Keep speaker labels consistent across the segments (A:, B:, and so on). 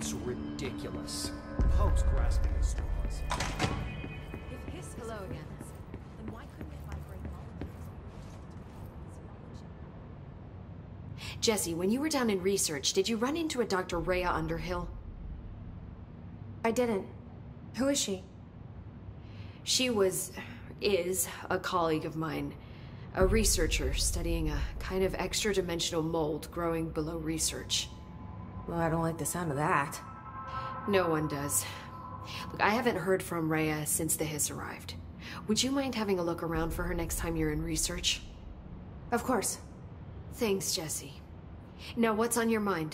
A: It's ridiculous. Pope's grasping at straws.
B: If Hiss hello again, then why couldn't it vibrate molecules?
C: Jesse, when you were down in research, did you run into a Dr. Rhea Underhill?
D: I didn't. Who is she?
C: She is a colleague of mine. A researcher studying a kind of extra-dimensional mold growing below research.
D: Well, I don't like the sound of that.
C: No one does. Look, I haven't heard from Rhea since the Hiss arrived. Would you mind having a look around for her next time you're in research?
D: Of course.
C: Thanks, Jesse. Now, what's on your mind?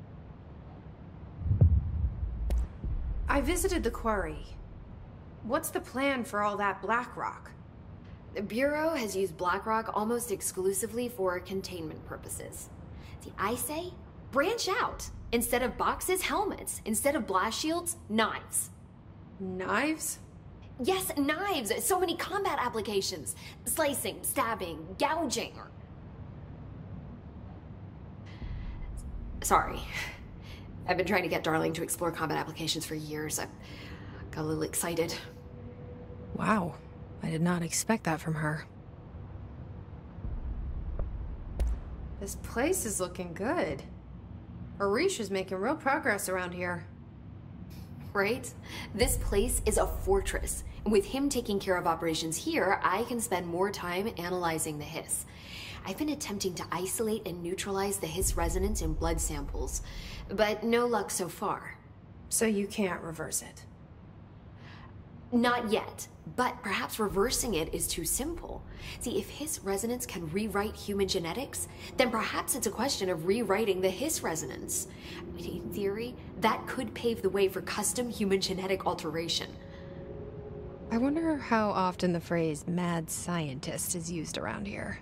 D: I visited the quarry. What's the plan for all that black rock?
C: The Bureau has used Blackrock almost exclusively for containment purposes. See, I say, branch out. Instead of boxes, helmets. Instead of blast shields, knives.
D: Knives?
C: Yes, knives! So many combat applications. Slicing, stabbing, gouging. Sorry. I've been trying to get Darling to explore combat applications for years. I got a little excited.
B: Wow. I did not expect that from her.
D: This place is looking good. Arish is making real progress around here.
C: Right? This place is a fortress. And with him taking care of operations here, I can spend more time analyzing the Hiss. I've been attempting to isolate and neutralize the Hiss resonance in blood samples, but no luck so far.
D: So you can't reverse it?
C: Not yet, but perhaps reversing it is too simple. See, if Hiss resonance can rewrite human genetics, then perhaps it's a question of rewriting the Hiss resonance. I mean, in theory, that could pave the way for custom human genetic alteration.
B: I wonder how often the phrase mad scientist is used around here.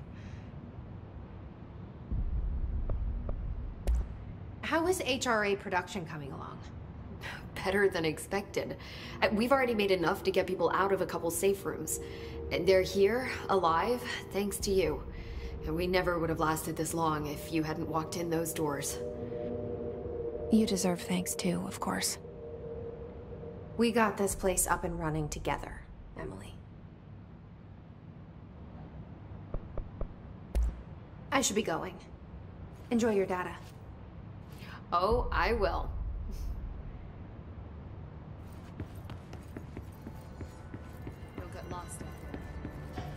D: How is HRA production coming along?
C: Better than expected. We've already made enough to get people out of a couple safe rooms. They're here, alive, thanks to you. And we never would have lasted this long if you hadn't walked in those doors.
B: You deserve thanks too, of course.
D: We got this place up and running together, Emily. I should be going. Enjoy your data.
C: Oh, I will.
B: Don't get lost out there.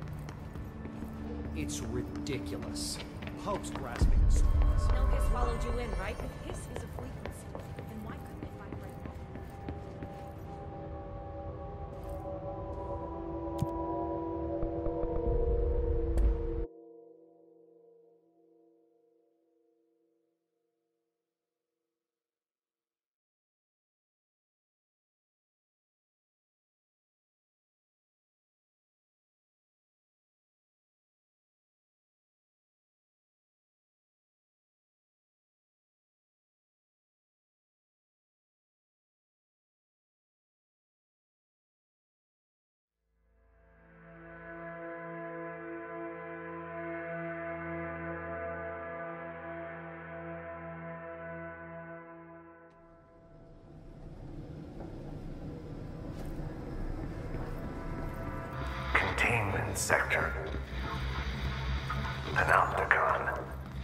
A: It's ridiculous. Pope's grasping at straws.
E: No Hiss followed you in, right? If Hiss is a frequency, then why couldn't it vibrate
F: Containment sector. Panopticon.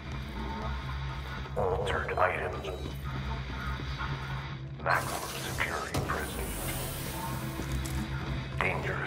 F: Altered items. Maximum security prison. Dangerous.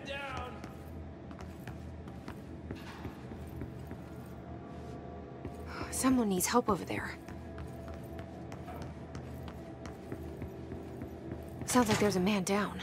A: down!
B: Someone needs help over there. Sounds like there's a man down.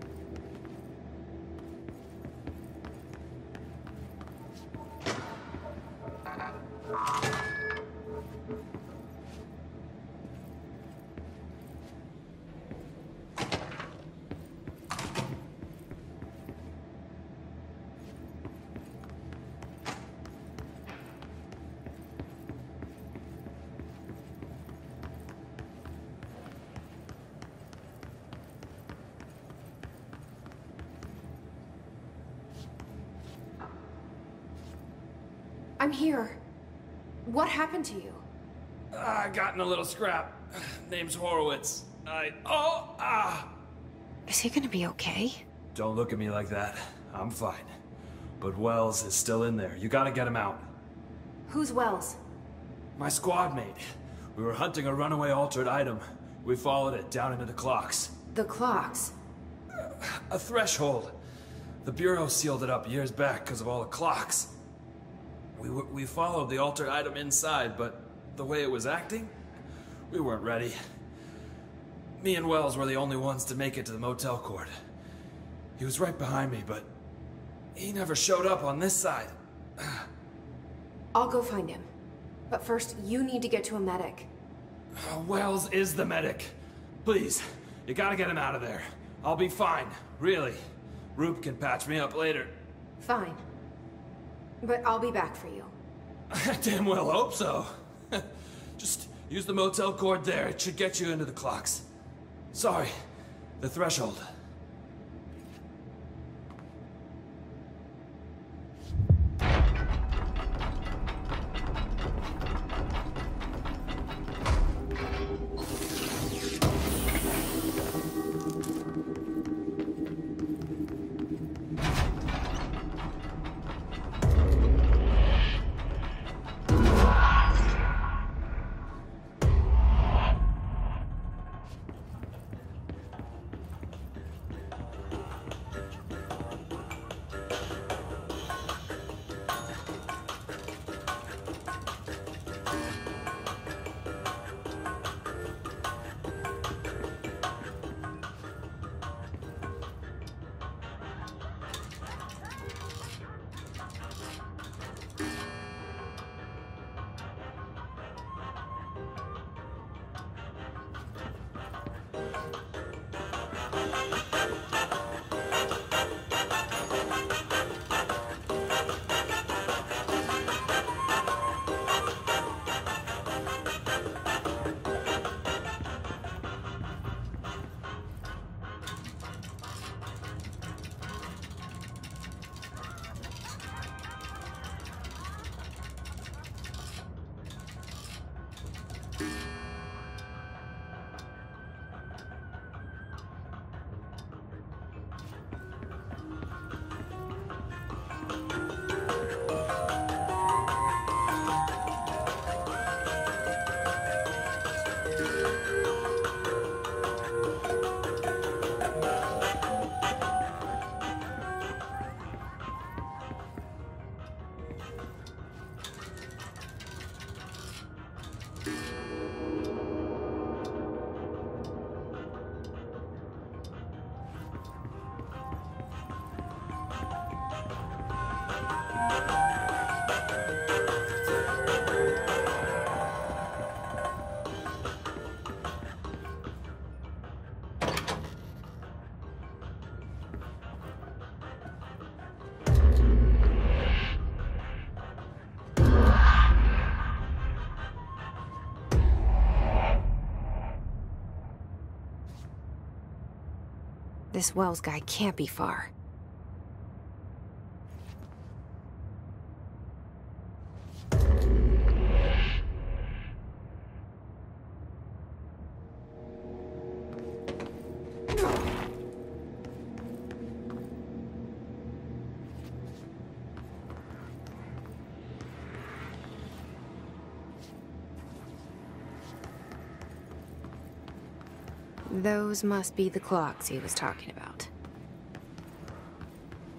D: I'm here. What happened to you?
A: I got in a little scrap. Name's Horowitz.
B: Is he gonna be okay?
A: Don't look at me like that. I'm fine. But Wells is still in there. You gotta get him out.
D: Who's Wells?
A: My squad mate. We were hunting a runaway altered item. We followed it down into the clocks.
D: The clocks.
A: A threshold. The Bureau sealed it up years back because of all the clocks. We followed the altered item inside, but the way it was acting, we weren't ready. Me and Wells were the only ones to make it to the motel court. He was right behind me, but he never showed up on this side.
D: I'll go find him. But first, you need to get to a medic.
A: Wells is the medic. Please, you gotta get him out of there. I'll be fine, really. Roop can patch me up later.
D: Fine. But I'll be back for you.
A: I damn well hope so. Just use the motel cord there. It should get you into the clocks. Sorry, the threshold.
B: This Wells guy can't be far. Those must be the clocks he was talking about.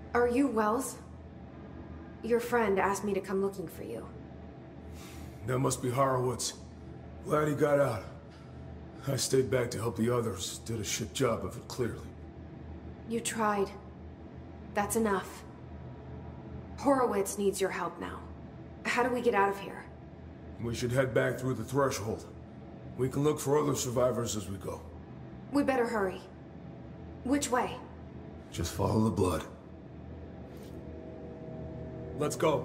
D: Are you Wells? Your friend asked me to come looking for you.
G: That must be Horowitz. Glad he got out. I stayed back to help the others. Did a shit job of it, clearly.
D: You tried. That's enough. Horowitz needs your help now. How do we get out of here?
G: We should head back through the threshold. We can look for other survivors as we go.
D: We better hurry. Which way?
G: Just follow the blood. Let's go.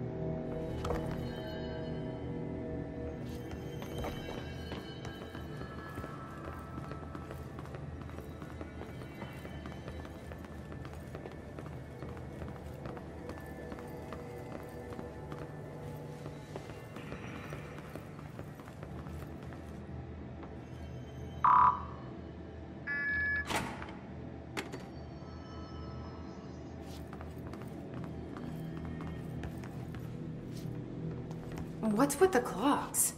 D: What's with the clocks?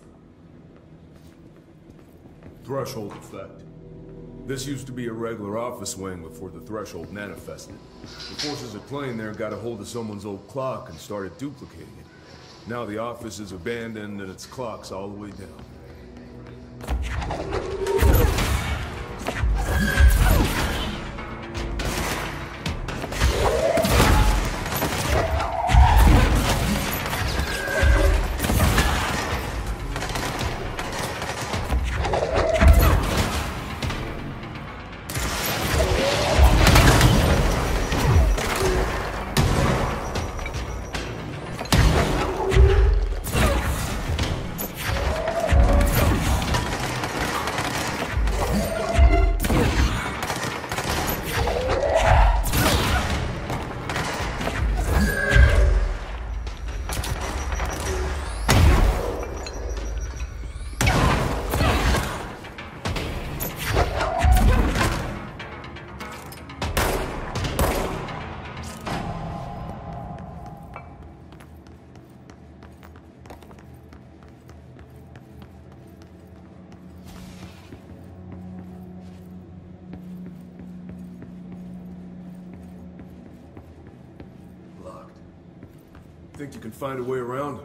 G: Threshold effect. This used to be a regular office wing before the threshold manifested. The forces at play in there got a hold of someone's old clock and started duplicating it. Now the office is abandoned and its clock's all the way down. Think you can find a way around?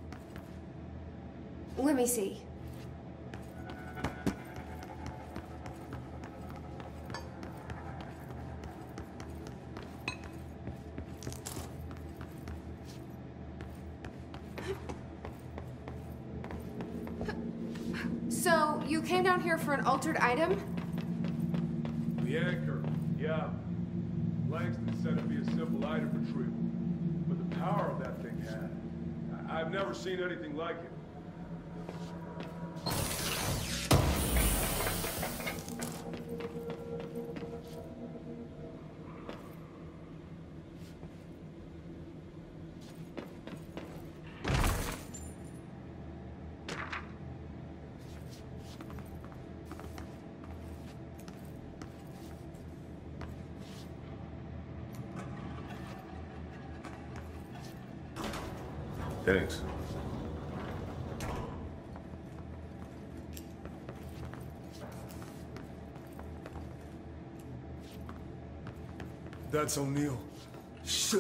D: Let me see. So, you came down here for an altered item?
G: The anchor, yeah. Langston said it'd be a simple item retrieval. But the power of that thing had, I've never seen anything like it. Thanks. That's O'Neill. Shit.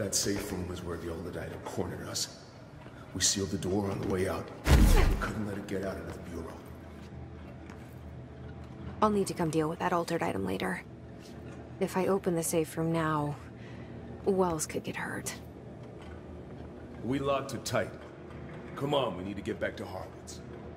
G: That safe room is where the old item cornered us. We sealed the door on the way out. We couldn't let it get out into the Bureau.
D: I'll need to come deal with that altered item later. If I open the safe room now, Wells could get hurt.
G: We locked it tight. Come on, we need to get back to Harwood's.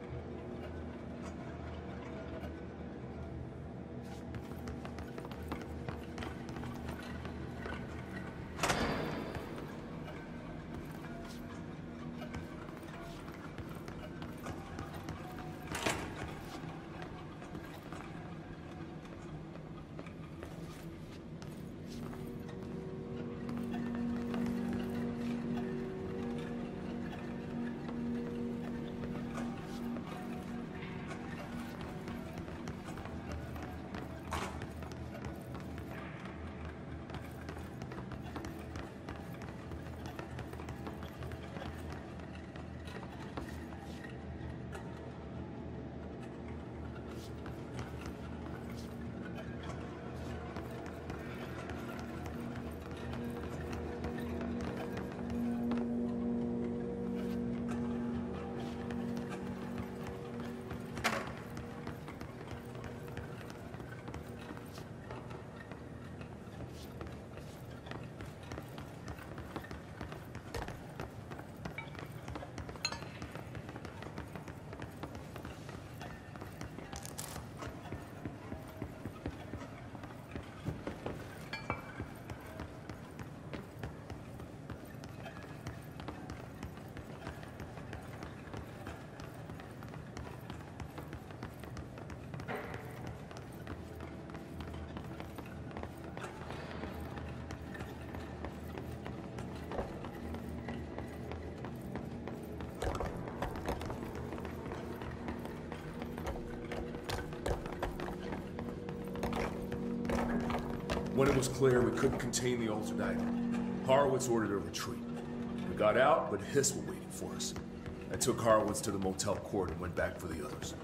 G: When it was clear we couldn't contain the altered item, Horowitz ordered a retreat. We got out, but Hiss were waiting for us. I took Horowitz to the motel court and went back for the others.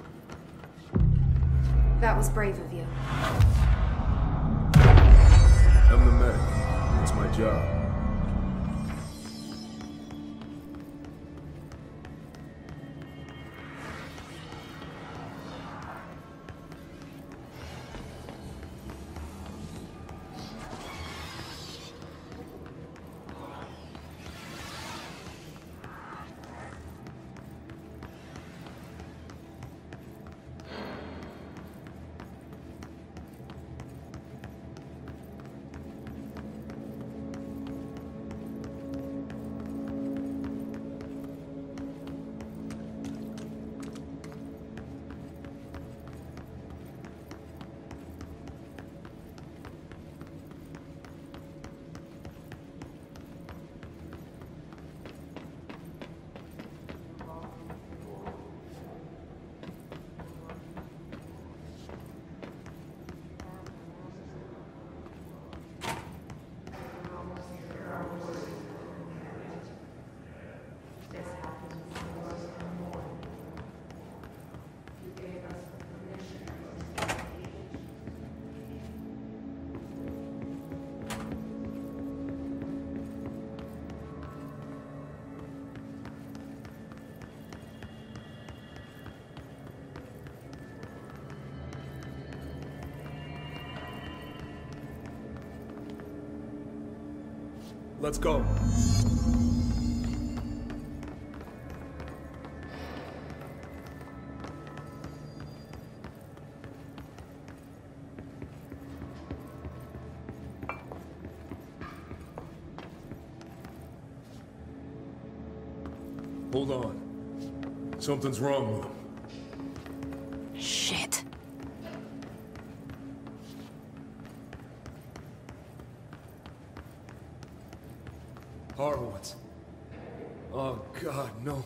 D: That was brave of you.
G: I'm the medic. It's my job. Let's go. Hold on. Something's wrong with him.
D: Shit.
G: Horowitz. Oh, God, no.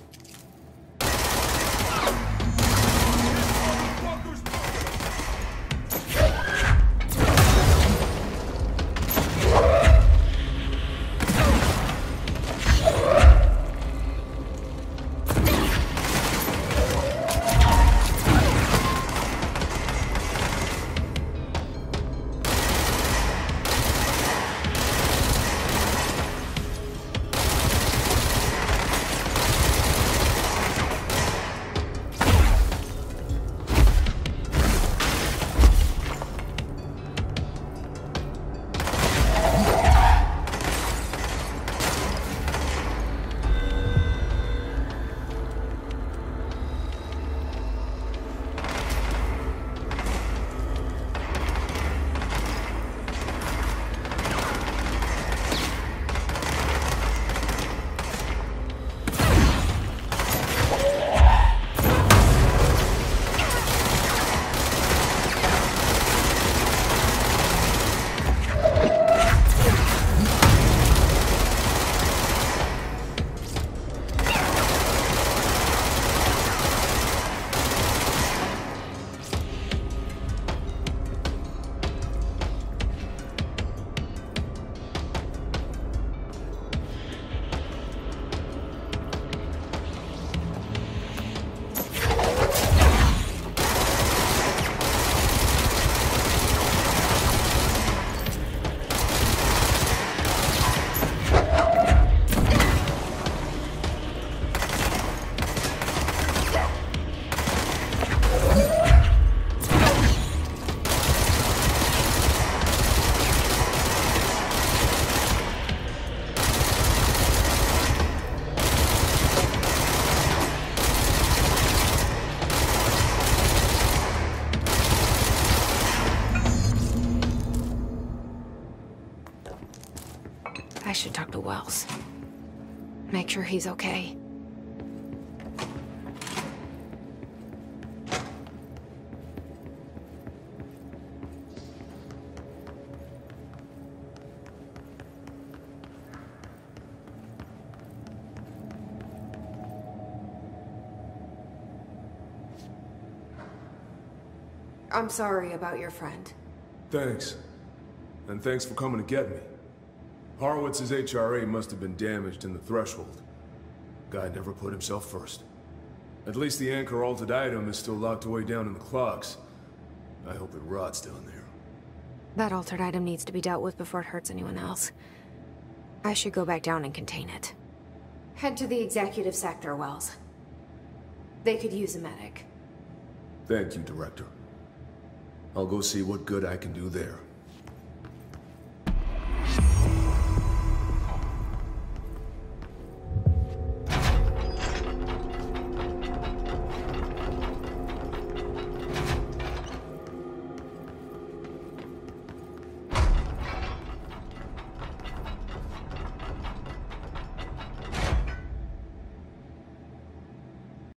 B: I should talk to Wells. Make sure he's okay.
D: I'm sorry about your friend.
G: Thanks. And thanks for coming to get me. Horowitz's HRA must have been damaged in the threshold. Guy never put himself first. At least the anchor-altered item is still locked away down in the clocks. I hope it rots down there.
B: That altered item needs to be dealt with before it hurts anyone else. I should go back down and contain it.
D: Head to the executive sector, Wells. They could use a medic.
G: Thank you, Director. I'll go see what good I can do there.